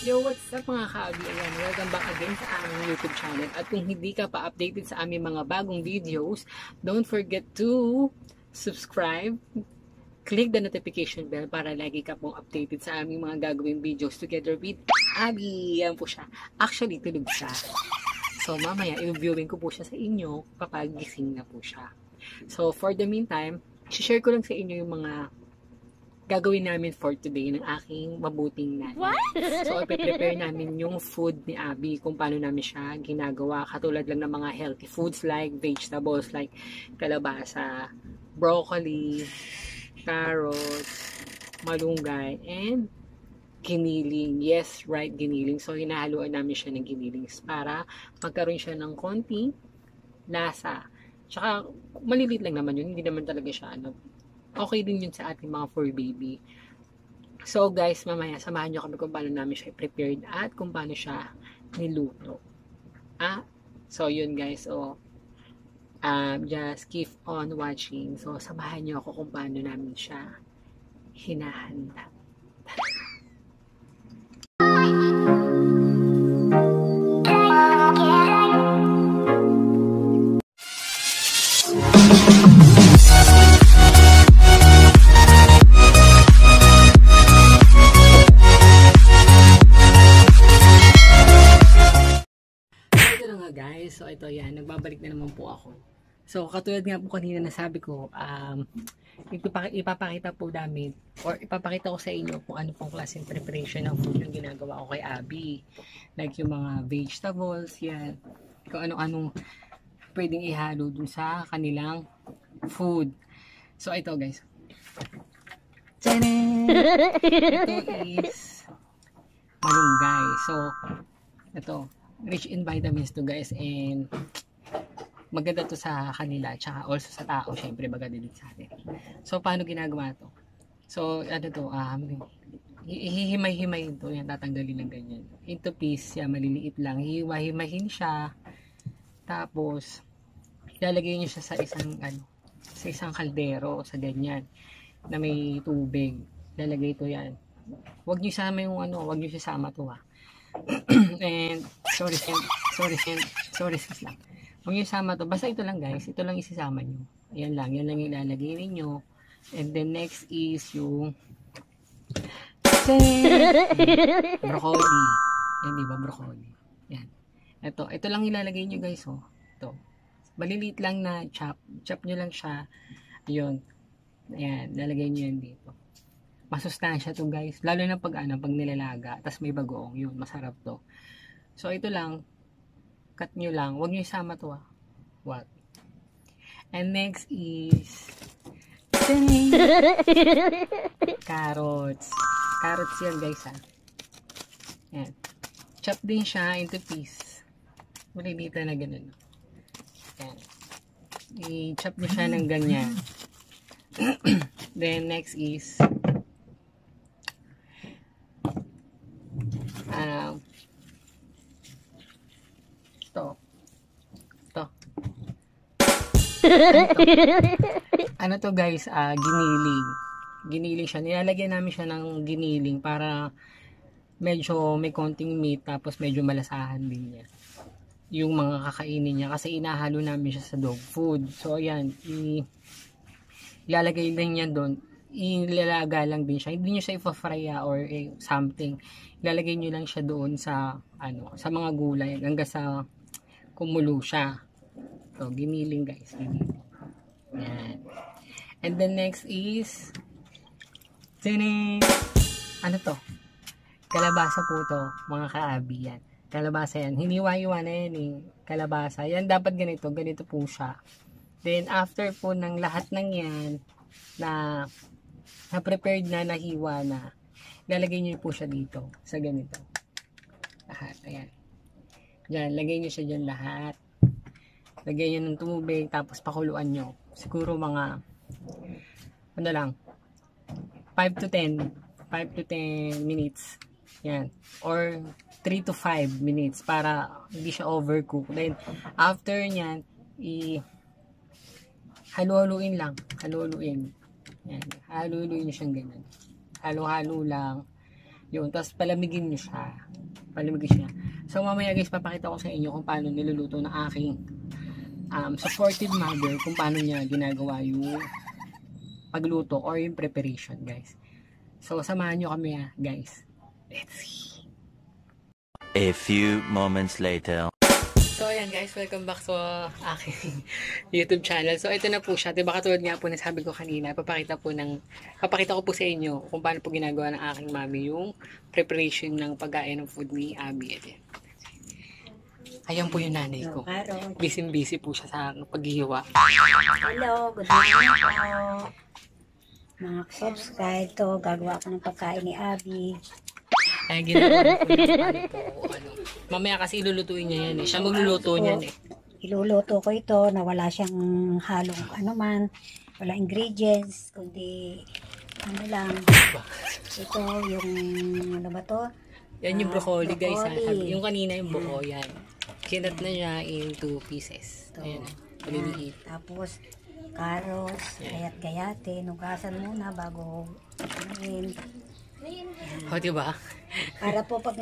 Yo, what's up mga ka-abi? Ayan, welcome back again sa aming YouTube channel. At kung hindi ka pa updated sa aming mga bagong videos, don't forget to subscribe, click the notification bell para lagi ka pong updated sa aming mga gagawing videos together with Abby. Yan po siya. Actually, tulog siya. So, mamaya, i-viewing ko po siya sa inyo kapag gising na po siya. So, for the meantime, share ko lang sa inyo yung mga gagawin namin for today ng aking mabuting nanay. So, ipe-prepare namin yung food ni Abby, kung paano namin siya ginagawa. Katulad lang ng mga healthy foods like vegetables like kalabasa, broccoli, carrots, malunggay, and giniling. Yes, right, giniling. So, hinahaluan namin siya ng ginilings para magkaroon siya ng konting lasa. Tsaka, malilit lang naman yun. Hindi naman talaga siya okay din yun sa ating mga fur baby. So guys, mamaya samahan nyo kami kung paano namin siya prepared at kung paano siya niluto. So yun guys, just keep on watching. So samahan nyo ako kung paano namin siya hinahanda. Guys, so ito yan, nagbabalik na naman po ako. So katulad nga po kanina na sabi ko, ipapakita po namin or ipapakita ko sa inyo kung ano pong klaseng preparation ng food yung ginagawa ko kay Abby. Like yung mga vegetables, yan. Kung ano-anong pwedeng ihalo dun sa kanilang food. So ito guys. Tadaan! Ito is malunggay. So ito, rich in vitamins to guys, and maganda to sa kanila, tsaka also sa tao, syempre maganda din sa atin. So paano ginagawa to? So ano to, hihimay-himay to, yan, tatanggalin ng ganyan into piece, yan, maliliit lang, hihimahin siya, tapos ilalagay niyo siya sa isang kaldero, sa ganyan na may tubig, ilalagay to yan. Huwag niyo isama yung huwag niyo isama to and sorry sis lang. Huwag niyo isama to. Basta ito lang guys. Ito lang isisama niyo. Yan lang ilalagay niyo. And then next is yung broccoli. Yan, diba? Broccoli. Yan. Ito lang ilalagay niyo guys. Ito. Maliliit lang na chop. Chop niyo lang siya. Yun. Ayan. Lalagay niyo yan dito. Masustansya to guys, lalo na pag nilalaga, tas may bagoong, yun, masarap to. So ito lang, cut nyo lang, huwag nyo isama to what? And next is carrots yan guys yan, chop din siya into piece, malilita na ganun, yan, i-chop nyo siya ng ganyan. Then next is ano to guys, giniling siya, nilalagyan namin siya ng giniling para medyo may konting meat, tapos medyo malasahan din niya yung mga kakainin niya, kasi inahalo namin siya sa dog food. So ayan, ilalagay lang niya doon, ilalaga lang din siya, hindi niyo siya ipa-fry or something, ilalagay niyo lang siya doon sa sa mga gulay hanggang sa kumulo siya. So giniling guys, giniling. Yan. And then next is ano to? Kalabasa po to, mga ka-abi, yan. Kalabasa yan. Hiniwa-hiwa na yan kalabasa. Yan dapat ganito po siya. Then after po ng lahat ng yan na prepared na, nahiwa na, lalagay niyo po siya dito sa ganito. Lahat, ayan. Diyan, lagay niyo siya dyan lahat. Lagyan nyo ng tubig, tapos pakuluan nyo. Siguro mga, 5 to 10 minutes. Yan. Or 3 to 5 minutes para hindi siya overcook. Then, after nyan, halo-haluin lang. Halo-haluin. Yan. Halo-haluin nyo siyang ganyan. Halo-halo lang. Yun, tapos palamigin nyo siya. Palamigin siya. So mamaya guys, papakita ko sa inyo kung paano niluluto ng aking supportive mother, kung paano niya ginagawa yung pagluto or yung preparation guys. So samahan nyo kami guys. Let's see. A few moments later. So ayan guys, welcome back sa aking YouTube channel. So ito na po siya. Diba katulad nga po na sabi ko kanina, papakita ko po sa inyo kung paano po ginagawa ng aking mami yung preparation ng pagkain ng food ni Abby. Ayan po yung nanay ko. Busy po siya sa paghihiwa. Hello, good morning po. Mga subscribe to, gagawa ko ng pagkain ni Abby. Ay, ginagawa po yung mamaya kasi ilulutuin niya yan eh. Siya magluluto niyan eh. Iluluto ko ito na wala siyang halong wala ingredients, kundi ano lang. Ito yung ano ba to? Yan yung broccoli guys. Yung kanina yung buko yan. Kinat na niya in 2 pieces. Ayan. Maliliit. Tapos carrots, gayat-gayate, nugasan muna bago kumain. O, diba? Para po pag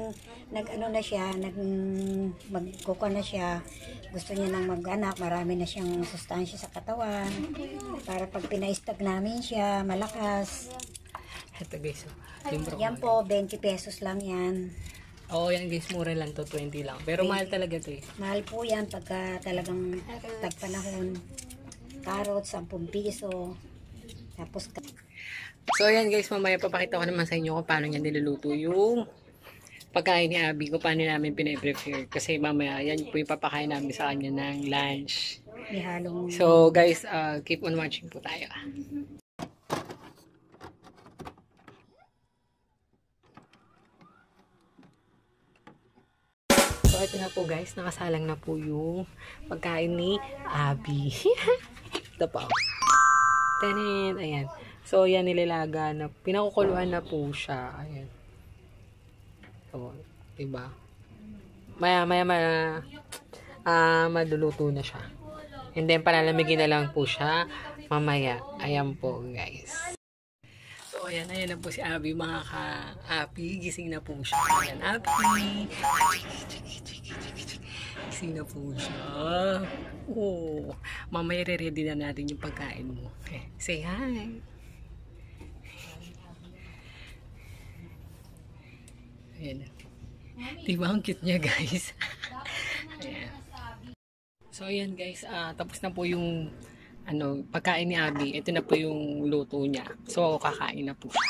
magkuka na siya, gusto niya nang mag-anak, marami na siyang sustansya sa katawan. Para pag pinaistag namin siya, malakas. Ito guys. Yung broccoli. Yan po, 20 pesos lang yan. Oo, yan guys, mura lang to, 20 lang. Pero mahal talaga to eh. Mahal po yan pagka talagang tagpanahon. Carrots, 10 piso. Tapos so ayan guys, mamaya papakita ko naman sa inyo kung paano niya niluluto yung pagkain ni Abby, kung paano namin pina-prepare. Kasi mamaya yan po yung papakain namin sa kanya ng lunch. So guys, keep on watching po tayo. So ito na po guys, nakasalang na po yung pagkain ni Abby. Ito po. Tanin, ayan. So, yan nililaga na, pinakukuluan na po siya. Ayan. So, diba? Maya, maluluto na siya. And then, palalamigin na lang po siya mamaya. Ayan po, guys. So, ayan na po si Abby, mga ka-Abby. Gising na po siya. Ayan, Abby. Gising na po siya. Oh, mamaya re-ready na natin yung pagkain mo. Okay. Say hi. Ayan. Diba ang cute niya guys? Ayan. So ayan guys, tapos na po yung pagkain ni Abby. Ito na po yung luto niya. So kakain na po siya.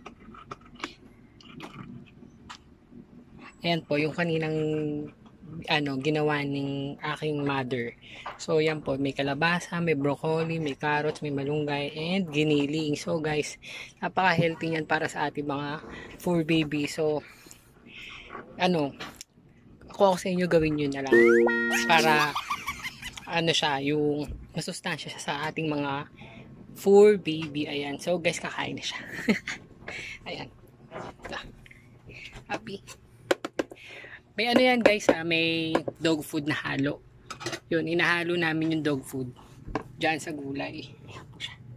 Ayan po yung kaninang ginawa ng aking mother. So yan po, may kalabasa, may broccoli, may carrots, may malunggay, and giniling. So guys, napaka-healthy yan para sa ating mga fur baby. So ako sa inyo gawin yun na lang para siya, yung masustansya siya sa ating mga fur baby. Ayan, so guys, kakain na siya. Ayan, happy. May yan guys, may dog food na halo. Yun, inahalo namin yung dog food dyan sa gulay. Ayan po siya.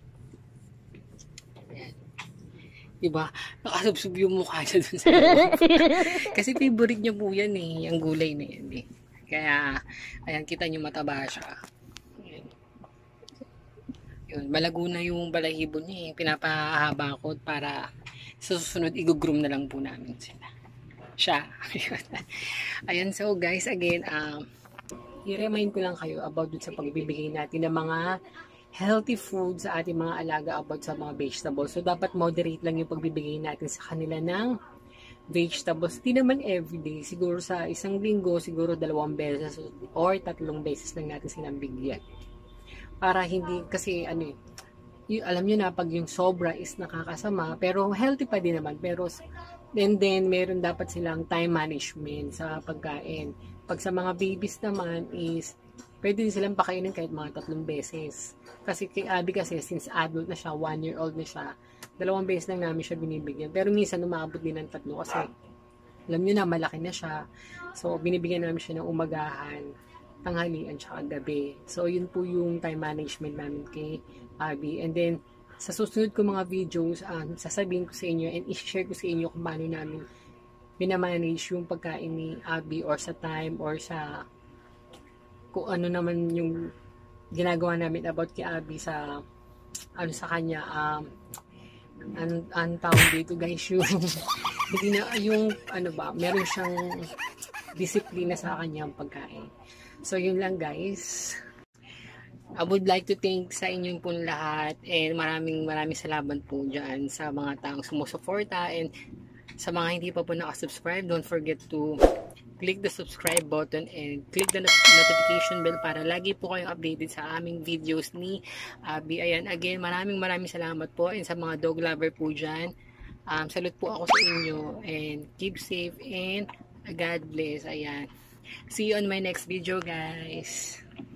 Diba? Nakasubsub yung mukha niya dun sa kasi favorite niya po yan eh, yung gulay na yan eh. Kaya, ayan, kita nyo mataba siya. Ayan. Yun, malago na yung balahibo niya eh. Pinapahaba ko para sa susunod, i-groom na lang po namin siya. Ayan, so guys, again, i-remind ko lang kayo about dun sa pagbibigay natin ng mga healthy food sa ating mga alaga about sa mga vegetables. So, dapat moderate lang yung pagbibigay natin sa kanila ng vegetables. Hindi naman everyday. Siguro sa isang linggo, siguro 2 beses or 3 beses lang natin silang bigyan. Para hindi, kasi alam nyo na, pag yung sobra is nakakasama, pero healthy pa din naman. Pero, and then, meron dapat silang time management sa pagkain. Pag sa mga babies naman is, pwede din silang pakainin kahit mga 3 beses. Kasi kay Abby kasi, since adult na siya, 1-year-old na siya, 2 beses lang namin siya binibigyan. Pero minsan umabot din ng 3 kasi alam nyo na, malaki na siya. So, binibigyan namin siya ng umagahan, tanghalian, tsaka gabi. So, yun po yung time management namin kay Abby. And then, sa susunod ko mga videos, sasabihin ko sa inyo and i-share ko sa inyo kung paano namin minamanage yung pagkain ni Abby or sa time or sa kung ano naman yung ginagawa namin about kay Abby sa ano sa kanya ang tawag dito guys yung hindi na yung ano ba meron siyang disiplina sa kanyang pagkain. So yun lang guys. I would like to thank sa inyong po lahat and maraming salamat po dyan sa mga taong sumusuporta and sa mga hindi pa po nakasubscribe, don't forget to click the subscribe button and click the notification bell para lagi po kayong updated sa aming videos ni Abby. Ayan, again, maraming salamat po and sa mga dog lover po dyan. Salute po ako sa inyo and keep safe and God bless. Ayan. See you on my next video guys.